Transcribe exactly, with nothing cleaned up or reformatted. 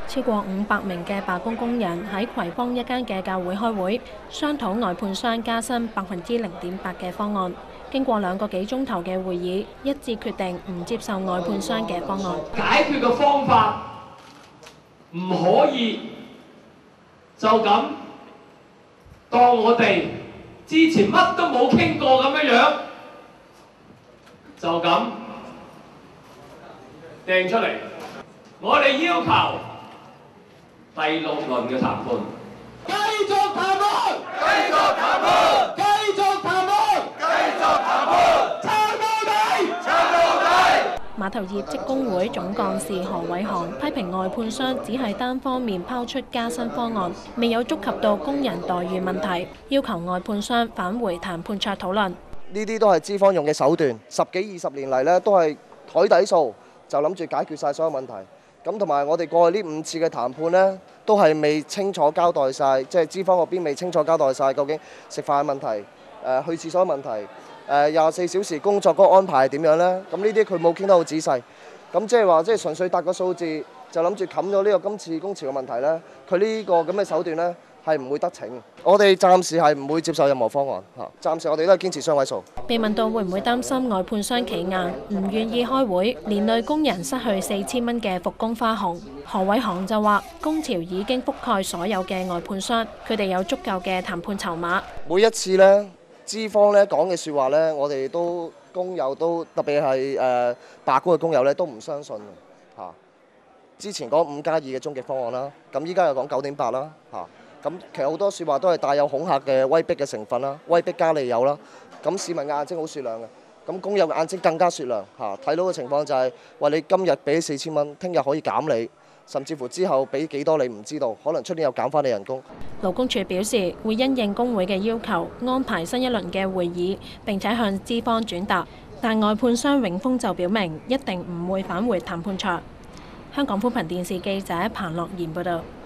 超過五百名嘅罷工工人喺葵芳一間嘅教會開會，商討外判商加薪百分之零點八嘅方案。經過兩個幾鐘頭嘅會議，一致決定唔接受外判商嘅方案。 解決嘅方法唔可以就咁當我哋之前乜都冇傾過咁樣樣，就咁掟出嚟。我哋要求第六輪嘅談判，繼續談判，繼續談判，繼續談判，繼續談判，撐到底，撐到底。 碼頭業職工會總幹事何偉航批評外判商只係單方面拋出加薪方案，未有觸及到工人待遇問題，要求外判商返回談判桌討論。 呢啲都係資方用嘅手段，十幾二十年嚟呢都係台底數，就諗住解決晒所有問題。咁同埋我哋過去呢五次嘅談判呢，都係未清楚交代晒，即係資方嗰邊未清楚交代晒究竟食飯嘅問題、誒、呃、去廁所嘅問題、誒廿四小時工作嗰個安排係點樣呢？咁呢啲佢冇傾得好仔細，咁即係話即係純粹答個數字就諗住冚咗呢個今次工潮嘅問題呢。佢呢個咁嘅手段呢，係唔會得逞。我哋暫時係唔會接受任何方案嚇，暫時我哋都係堅持雙位數。 被問到會唔會擔心外判商企硬，唔願意開會，連累工人失去四千蚊嘅復工花紅，何偉航就話：工潮已經覆蓋所有嘅外判商，佢哋有足夠嘅談判籌碼。 每一次呢，資方呢講嘅説話呢，我哋都工友都特別係誒罷工嘅工友呢，都唔相信嚇。之前講五加二嘅終極方案啦，咁依家又講九點八啦嚇。咁其實好多説話都係帶有恐嚇嘅威逼嘅成分啦，威逼加利誘啦。咁市民嘅眼睛好雪亮嘅，咁工友嘅眼睛更加雪亮嚇。睇到嘅情況就係話你今日俾四千蚊，聽日可以減你，甚至乎之後俾幾多你唔知道，可能出年又減翻你人工。 勞工處表示會因應工會嘅要求，安排新一輪嘅會議，並且向資方轉達。但外判商永豐就表明一定唔會返回談判桌。香港寬頻電視記者彭樂妍報道。